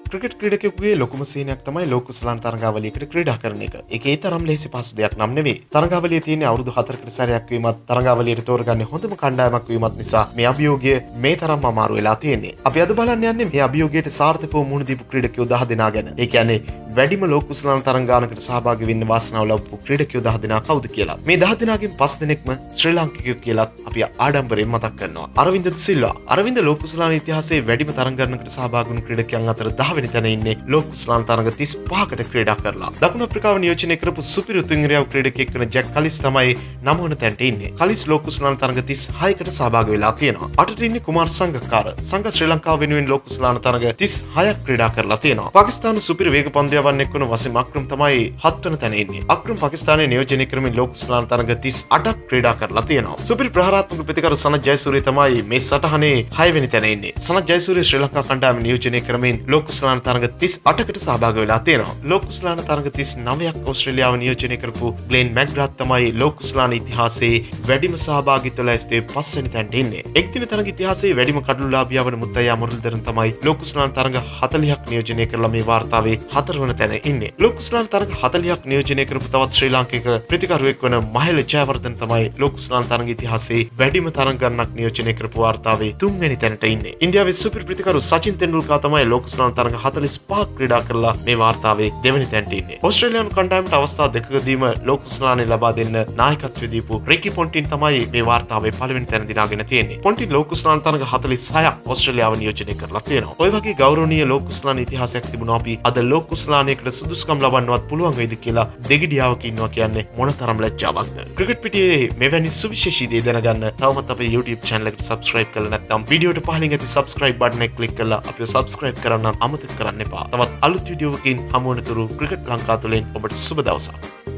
Cricket ක්‍රීඩකයෙකුගේ ලොකුම සීනයක් තමයි ලෝක කුසලාන තරඟාවලියකට ක්‍රීඩා කරන එක. ඒක ඒ තරම් ලේසි පහසු දෙයක් නම් නෙවෙයි. තරඟාවලිය තියෙන්නේ අවුරුදු 4කට සැරයක් වීමත් තරඟාවලියට තෝරගන්නේ හොඳම කණ්ඩායමක් වීමත් නිසා මේ අභියෝගය මේ තරම්ම අමාරු වෙලා තියෙන්නේ. අපි අද බලන්න යන්නේ මේ අභියෝගයට සාර්ථකව මුහුණ දීපු ක්‍රීඩකයෝ 10 දෙනා ගැන. ඒ කියන්නේ වැඩිම ලෝක කුසලාන තරඟානකට සහභාගී වෙන්න වාසනාව ලැබපු ක්‍රීඩකයෝ 10 දෙනා කවුද කියලා. මේ 10 දෙනාගෙන් 5 දෙනෙක්ම ශ්‍රී ලාංකිකයෝ කියලා අපි ආඩම්බරයෙන් මතක් කරනවා. අරවින්ද සිල්වා. අරවින්ද ලෝක කුසලාන ඉතිහාසයේ වැඩිම තරඟානකට සහභාගී වුණු ක්‍රීඩකයන් අතර 10 වෙනි තැන ඉන්නේ. ලෝක කුසලාන තරඟ 35කට ක්‍රීඩා කරලා. දකුණු අප්‍රිකාව නියෝජනය කරපු සුපිරි තුන්ගරියාව ක්‍රීඩකයෙක් වෙන ජැක් කලිස් තමයි 9 වන තැනට ඉන්නේ. කලිස් ලෝක කුසලාන තරඟ 36කට සහභාගී වෙලා තියෙනවා. අටට ඉන්නේ කුමාර් සංගකාර. සංග ශ්‍රී ලංකාව වෙනුවෙන් ලෝක කුසලාන තරඟ 36ක් ක්‍රීඩා කරලා තියෙනවා. පාකිස්තාන සුපිරි වේග පන්දුයවන්නෙක් වන වසීම් අක්‍රම් තමයි 7 වන තැන ඉන්නේ. අක්‍රම් පාකිස්තානයේ නියෝජනය කරමින් ලෝක කුසලාන තරඟ 38ක් ක්‍රීඩා කරලා තියෙනවා. සුපිරි ප්‍රහාරාත්මක ප්‍රතිකරු සනත් ජයසූරිය තමයි මේ සටහනේ 6 වෙනි තැන ඉන්නේ. සනත් ජයසූරිය ශ්‍රී ලංකා කණ්ඩායම නියෝජනය කරමින් ලෝක කුසලාන තරඟ 38කට සහභාගී වෙලා තියෙනවා. ලෝක කුසලාන තරඟ 39ක් ඕස්ට්‍රේලියාව නියෝජනය කරපු ග්ලෙන් මැක්ග්‍රාත් තමයි ලෝක කුසලාන ඉතිහාසයේ වැඩිම සහභාගීත්ව ලැයිස්තුවේ 5 වෙනි තැනට ඉන්නේ. එක්දින තරඟ ඉතිහාසයේ වැඩිම කඩලුලාභියා වන මුත්තයා මුරලිදරන් තමයි ලෝක කුසලාන තරඟ 40ක් නියෝජනය කරලා මේ වාර්තාවේ 4 වන තැන ඉන්නේ. ලෝක කුසලාන තරඟ 40ක් නියෝජනය කරපු තවත් ශ්‍රී ලාංකික ප්‍රතිකරුවෙක් වන මහේල ජයවර්ධන තමයි ලෝක කුසලාන තරඟ ඉතිහාසයේ වැඩිම තරඟ ගණනක් නියෝජනය කරපු වාර්තාවේ 3 වෙනි තැනට ඉන්නේ. ඉන්දියාවේ සුපිරි ප්‍රතිකරු සචින් තෙන්ඩුල්කර් තමයි ලෝක කුසලාන තරඟ 45ක් ක්‍රීඩා කරලා මේ වාර්තාවේ 2 වෙනි තැනට ඉන්නේ. ඕස්ට්‍රේලියානු කණ්ඩායමට අවස්ථා දෙකකදීම ලෝක කුසලානේ ලබා දෙන්න නායකත්වය දීපු රිකි පොන්ටින් තමයි මේ වාර්තාවේ පළවෙනි තැන දිනාගෙන තියෙන්නේ. පොන්ටින් ලෝක කුසලාන තරඟ 46ක් ඕස්ට්‍රේලියාව නියෝජනය කරලා තියෙනවා. ඔය වගේ ගෞරවනීය ලෝක කුසලාන ඉතිහාසයක් තිබුණා. අපි අද ලෝක කුසලානයකට සුදුසුකම් ලබන්නවත් පුළුවන් වෙයිද කියලා දෙගිඩියාවක ඉන්නවා කියන්නේ මොනතරම් ලැජ්ජාවක්ද. ක්‍රිකට් පිටියේ මෙවැනි සුවිශේෂී දේ දැනගන්න තවමත් අපේ YouTube channel එකට subscribe කරලා නැත්නම් වීඩියෝට පහලින් ඇති subscribe button එක click කරලා අපිව subscribe කරන්න අමතක කරන්න එපා. තවත් අලුත් වීඩියෝවකින් හමු වෙනතුරු ක්‍රිකට් ලංකාව තුළින් ඔබට සුබ දවසක්.